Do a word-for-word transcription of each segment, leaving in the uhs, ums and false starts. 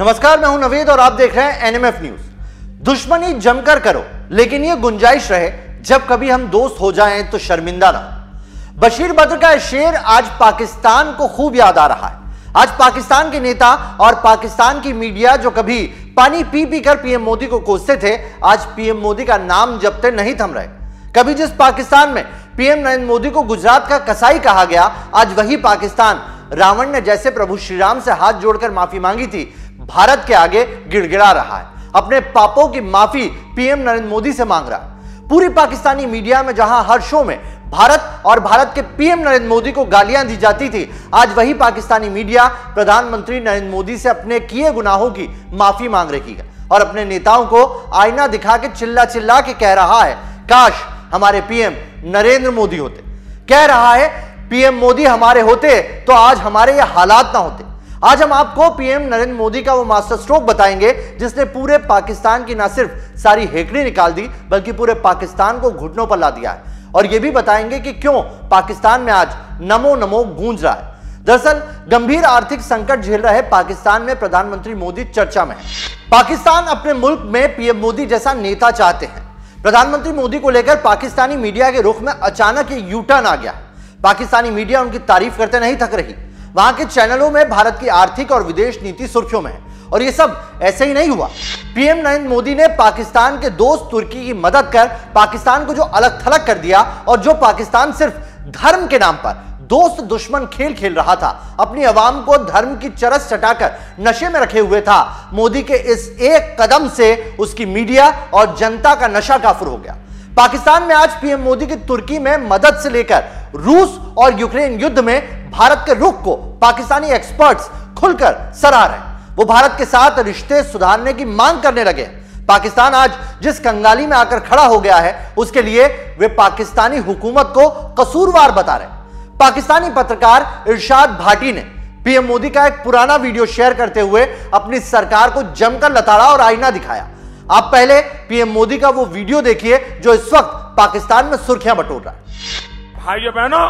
नमस्कार, मैं हूं नवेद और आप देख रहे हैं एनएमएफ न्यूज। दुश्मनी जमकर करो, लेकिन यह गुंजाइश रहे जब कभी हम दोस्त हो जाएं तो शर्मिंदा ना हो। बशीर बद्र का शेर आज पाकिस्तान को खूब याद आ रहा है। आज पाकिस्तान के नेता और पाकिस्तान की मीडिया जो कभी पानी पी पी कर पीएम मोदी को कोसते थे, आज पीएम मोदी का नाम जपते नहीं थम रहे। कभी जिस पाकिस्तान में पीएम नरेंद्र मोदी को गुजरात का कसाई कहा गया, आज वही पाकिस्तान रावण ने जैसे प्रभु श्री राम से हाथ जोड़कर माफी मांगी थी, भारत के आगे गिड़गिड़ा रहा है। अपने पापों की माफी पीएम नरेंद्र मोदी से मांग रहा है। पूरी पाकिस्तानी मीडिया में जहां हर शो में भारत और भारत के पीएम नरेंद्र मोदी को गालियां दी जाती थी, आज वही पाकिस्तानी मीडिया प्रधानमंत्री नरेंद्र मोदी से अपने किए गुनाहों की माफी मांग रही है और अपने नेताओं को आईना दिखा के चिल्ला चिल्ला के कह रहा है, काश हमारे पीएम नरेंद्र मोदी होते। कह रहा है, पीएम मोदी हमारे होते तो आज हमारे ये हालात ना होते। आज हम आपको पीएम नरेंद्र मोदी का वो मास्टर स्ट्रोक बताएंगे जिसने पूरे पाकिस्तान की ना सिर्फ सारी हेकड़ी निकाल दी, बल्कि पूरे पाकिस्तान को घुटनों पर ला दिया है। और ये भी बताएंगे कि क्यों पाकिस्तान में आज नमो नमो गूंज रहा है। दरअसल गंभीर आर्थिक संकट झेल रहे पाकिस्तान में प्रधानमंत्री मोदी चर्चा में है। पाकिस्तान अपने मुल्क में पीएम मोदी जैसा नेता चाहते हैं। प्रधानमंत्री मोदी को लेकर पाकिस्तानी मीडिया के रुख में अचानक ये यू टर्न आ गया। पाकिस्तानी मीडिया उनकी तारीफ करते नहीं थक रही। वहां के चैनलों में भारत की आर्थिक और विदेश नीति सुर्खियों में है। और ये सब ऐसे ही नहीं हुआ। पीएम नरेंद्र मोदी ने पाकिस्तान के दोस्त तुर्की की मदद कर पाकिस्तान को जो अलग थलग कर दिया, और जो पाकिस्तान सिर्फ धर्म के नाम पर दोस्त दुश्मन खेल खेल रहा था, अपनी अवाम को धर्म की चरस चटाकर नशे में रखे हुए था, मोदी के इस एक कदम से उसकी मीडिया और जनता का नशा काफुर हो गया। पाकिस्तान में आज पीएम मोदी की तुर्की में मदद से लेकर रूस और यूक्रेन युद्ध में भारत के रुख को पाकिस्तानी एक्सपर्ट्स खुलकर सराह रहे हैं। वो भारत के साथ रिश्ते सुधारने की मांग करने लगे। पाकिस्तान आज जिस कंगाली में आकर खड़ा हो गया है, उसके लिए वे पाकिस्तानी हुकूमत को कसूरवार बता रहे हैं। पाकिस्तानी पत्रकार इरशाद भाटी ने पीएम मोदी का एक पुराना वीडियो शेयर करते हुए अपनी सरकार को जमकर लताड़ा और आईना दिखाया। आप पहले पीएम मोदी का वो वीडियो देखिए जो इस वक्त पाकिस्तान में सुर्खियां बटोर रहा है। भाइयों बहनों,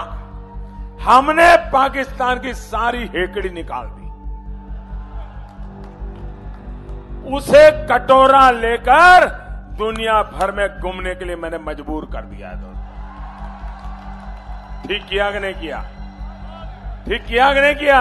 हमने पाकिस्तान की सारी हेकड़ी निकाल दी। उसे कटोरा लेकर दुनिया भर में घूमने के लिए मैंने मजबूर कर दिया है। ठीक किया कि नहीं किया? ठीक किया कि नहीं किया?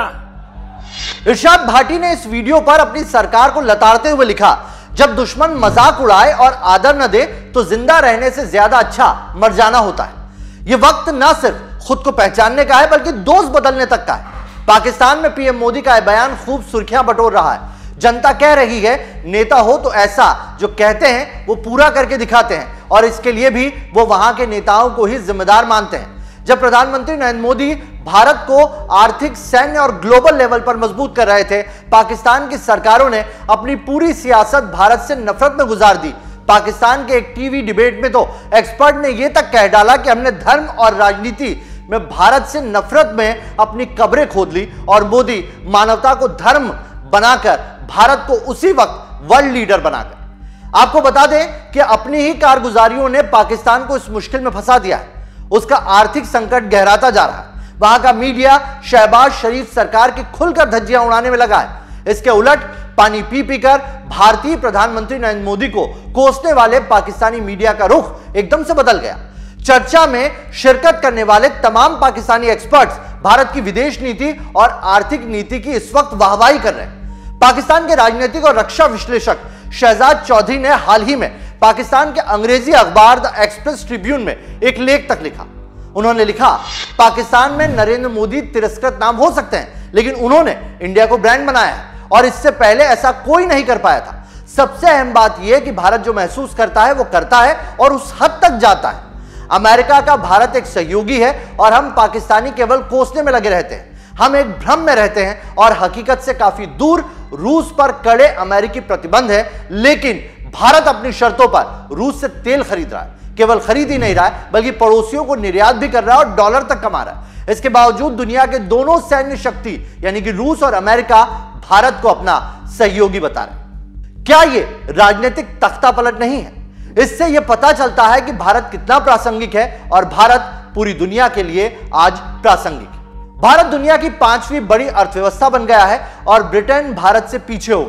इरशाद भाटी ने इस वीडियो पर अपनी सरकार को लताड़ते हुए लिखा, जब दुश्मन मजाक उड़ाए और आदर न दे तो जिंदा रहने से ज्यादा अच्छा मर जाना होता है। यह वक्त न सिर्फ खुद को पहचानने का है, बल्कि दोस्त बदलने तक का है। पाकिस्तान में पीएम मोदी का यह बयान खूब सुर्खियां बटोर रहा है। जनता कह रही है, नेता हो तो ऐसा जो कहते हैं वो पूरा करके दिखाते हैं, और इसके लिए भी वो वहां के नेताओं को ही जिम्मेदार मानते हैं। जब प्रधानमंत्री नरेंद्र मोदी भारत को आर्थिक, सैन्य और ग्लोबल लेवल पर मजबूत कर रहे थे, पाकिस्तान की सरकारों ने अपनी पूरी सियासत भारत से नफरत में गुजार दी। पाकिस्तान के एक टीवी डिबेट में तो एक्सपर्ट ने यह तक कह डाला कि हमने धर्म और राजनीति में भारत से नफरत में अपनी कब्रें खोद ली, और मोदी मानवता को धर्म बनाकर भारत को उसी वक्त वर्ल्ड लीडर बनाकर। आपको बता दें कि अपनी ही कारगुजारियों ने पाकिस्तान को इस मुश्किल में फंसा दिया है। उसका आर्थिक संकट गहराता जा रहा है। वहां का मीडिया शहबाज शरीफ सरकार की खुलकर धज्जियां उड़ाने में लगा है। इसके उलट पानी पी पी कर भारतीय प्रधानमंत्री नरेंद्र मोदी को कोसने वाले पाकिस्तानी मीडिया का रुख एकदम से बदल गया। चर्चा में शिरकत करने वाले तमाम पाकिस्तानी एक्सपर्ट्स भारत की विदेश नीति और आर्थिक नीति की इस वक्त वाहवाही कर रहे हैं। पाकिस्तान के राजनीतिक और रक्षा विश्लेषक शहजाद चौधरी ने हाल ही में पाकिस्तान के अंग्रेजी अखबार द एक्सप्रेस ट्रिब्यून में एक लेख तक लिखा। उन्होंने लिखा, पाकिस्तान में नरेंद्र मोदी तिरस्कृत नाम हो सकते हैं, लेकिन उन्होंने इंडिया को ब्रांड बनाया है, और इससे पहले ऐसा कोई नहीं कर पाया था। सबसे अहम बात यह कि भारत जो महसूस करता है वो करता है और उस हद तक जाता है। अमेरिका का भारत एक सहयोगी है और हम पाकिस्तानी केवल कोसने में लगे रहते हैं। हम एक भ्रम में रहते हैं और हकीकत से काफी दूर रूस पर कड़े अमेरिकी प्रतिबंध है, लेकिन भारत अपनी शर्तों पर रूस से तेल खरीद रहा है। केवल खरीद ही नहीं रहा है, बल्कि पड़ोसियों को निर्यात भी कर रहा है और डॉलर तक कमा रहा है। इसके बावजूद दुनिया के दोनों सैन्य शक्ति यानी कि रूस और अमेरिका भारत को अपना सहयोगी बता रहे हैं। क्या यह राजनीतिक तख्ता पलट नहीं है? इससे यह पता चलता है कि भारत कितना प्रासंगिक है, और भारत पूरी दुनिया के लिए आज प्रासंगिक है। भारत दुनिया की पांचवी बड़ी अर्थव्यवस्था बन गया है और ब्रिटेन भारत से पीछे हो गया है।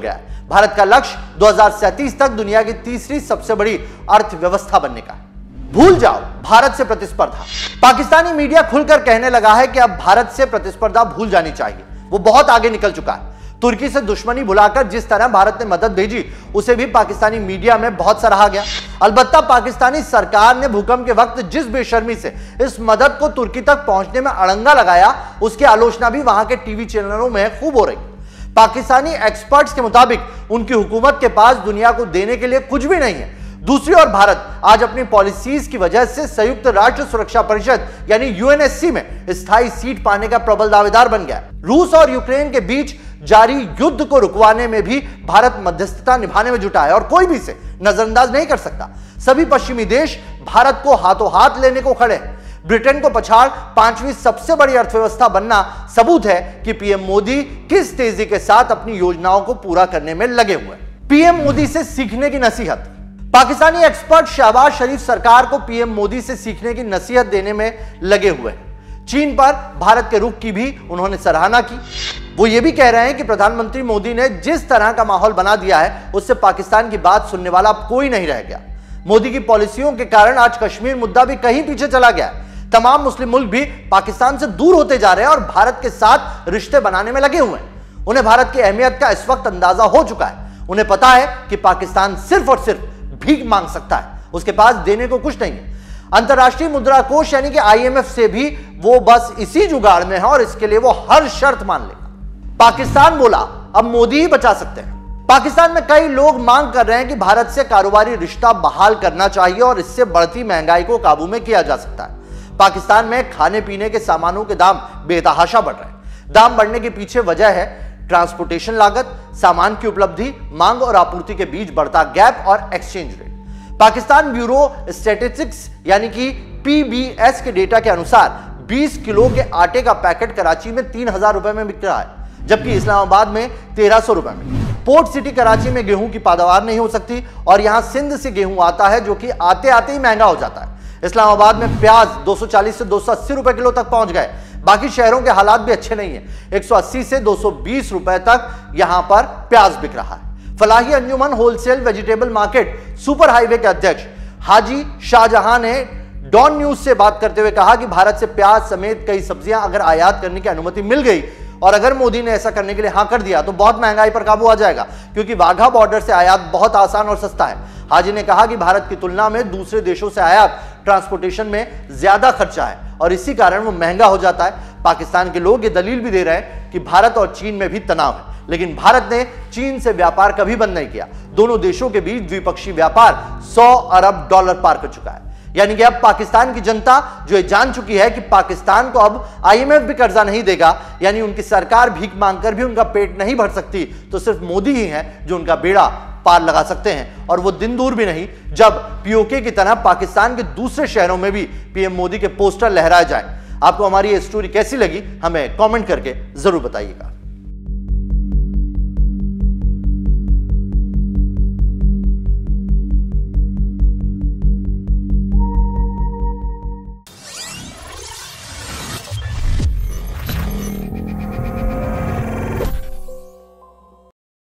भारत का लक्ष्य दो हज़ार सैंतीस तक दुनिया की तीसरी सबसे बड़ी अर्थव्यवस्था बनने का है। भूल जाओ भारत से प्रतिस्पर्धा। पाकिस्तानी मीडिया खुलकर कहने लगा है कि अब भारत से प्रतिस्पर्धा भूल जानी चाहिए, वो बहुत आगे निकल चुका है। तुर्की से दुश्मनी भुलाकर जिस तरह भारत ने मदद भेजी, उसे भी पाकिस्तानी मीडिया में बहुत सराहा गया। अलबत्ता पाकिस्तानी सरकार ने भूकंप के वक्त जिस बेशर्मी से इस मदद को तुर्की तक पहुंचने में अड़ंगा लगाया, उसकी आलोचना भी वहां के टीवी चैनलों में खूब हो रही। पाकिस्तानी एक्सपर्ट्स के मुताबिक उनकी हुकूमत के पास दुनिया को देने के लिए कुछ भी नहीं है। दूसरी ओर भारत आज अपनी पॉलिसीज की वजह से संयुक्त राष्ट्र सुरक्षा परिषद यानी यूएनएससी में स्थायी सीट पाने का प्रबल दावेदार बन गया। रूस और यूक्रेन के बीच जारी युद्ध को रुकवाने में भी भारत मध्यस्थता निभाने में जुटा है और कोई भी इसे नजरअंदाज नहीं कर सकता। सभी पश्चिमी देश भारत को हाथों हाथ लेने को खड़े हैं। ब्रिटेन को पछाड़ पांचवी सबसे बड़ी अर्थव्यवस्था बनना सबूत है कि पीएम मोदी किस तेजी के साथ अपनी योजनाओं को पूरा करने में लगे हुए हैं। पीएम मोदी से सीखने की नसीहत। पाकिस्तानी एक्सपर्ट शहबाज शरीफ सरकार को पीएम मोदी से सीखने की नसीहत देने में लगे हुए हैं। चीन पर भारत के रुख की भी उन्होंने सराहना की। वो ये भी कह रहे हैं कि प्रधानमंत्री मोदी ने जिस तरह का माहौल बना दिया है, उससे पाकिस्तान की बात सुनने वाला अब कोई नहीं रह गया। मोदी की पॉलिसियों के कारण आज कश्मीर मुद्दा भी कहीं पीछे चला गया है। तमाम मुस्लिम मुल्क भी पाकिस्तान से दूर होते जा रहे हैं और भारत के साथ रिश्ते बनाने में लगे हुए हैं। उन्हें भारत की अहमियत का इस वक्त अंदाजा हो चुका है। उन्हें पता है कि पाकिस्तान सिर्फ और सिर्फ भीख मांग सकता है, उसके पास देने को कुछ नहीं है। अंतर्राष्ट्रीय मुद्रा कोष यानी कि आईएमएफ से भी वो बस इसी जुगाड़ में है और इसके लिए वो हर शर्त मान लेगा। पाकिस्तान बोला अब मोदी ही बचा सकते हैं। पाकिस्तान में कई लोग मांग कर रहे हैं कि भारत से कारोबारी रिश्ता बहाल करना चाहिए और इससे बढ़ती महंगाई को काबू में किया जा सकता है। पाकिस्तान में खाने पीने के सामानों के दाम बेतहाशा बढ़ रहे हैं। दाम बढ़ने के पीछे वजह है ट्रांसपोर्टेशन लागत, सामान की उपलब्धि, मांग और आपूर्ति के बीच बढ़ता गैप और exchange rate. Pakistan bureau statistics यानी कि पीबीएस के डेटा के अनुसार बीस किलो के आटे का पैकेट कराची में तीन हजार रुपए में बिक रहा है, जबकि इस्लामाबाद में तेरह सौ रुपए में। पोर्ट सिटी कराची में गेहूं की पैदावार नहीं हो सकती और यहां सिंध से गेहूं आता है जो कि आते आते ही महंगा हो जाता है। इस्लामाबाद में प्याज दो सौ चालीस से दो सौ अस्सी रुपए किलो तक पहुंच गए। बाकी शहरों के हालात भी अच्छे नहीं है। एक सौ अस्सी से दो सौ बीस रुपए तक यहां पर प्याज बिक रहा है। Falahi Anjuman wholesale vegetable market super highway के अध्यक्ष हाजी शाहजहां ने डॉन न्यूज से बात करते हुए कहा कि भारत से प्याज समेत कई सब्जियां अगर आयात करने की अनुमति मिल गई और अगर मोदी ने ऐसा करने के लिए हां कर दिया तो बहुत महंगाई पर काबू आ जाएगा, क्योंकि वाघा बॉर्डर से आयात बहुत आसान और सस्ता है। हाजी ने कहा कि भारत की तुलना में दूसरे देशों से आयात ट्रांसपोर्टेशन में ज्यादा खर्चा है और इसी कारण वो महंगा हो जाता है। पाकिस्तान के लोग ये दलील भी दे रहे हैं कि भारत और चीन में भी तनाव है, लेकिन भारत ने चीन से व्यापार कभी बंद नहीं किया। दोनों देशों के बीच द्विपक्षीय व्यापार सौ अरब डॉलर पार कर चुका है। यानी कि अब पाकिस्तान की जनता जो ये जान चुकी है कि पाकिस्तान को अब आईएमएफ भी कर्जा नहीं देगा, यानी उनकी सरकार भीख मांगकर भी उनका पेट नहीं भर सकती, तो सिर्फ मोदी ही है जो उनका बेड़ा पार लगा सकते हैं। और वो दिन दूर भी नहीं जब पीओके की तरह पाकिस्तान के दूसरे शहरों में भी पीएम मोदी के पोस्टर लहराए जाएं। आपको हमारी ये स्टोरी कैसी लगी हमें कमेंट करके जरूर बताइएगा।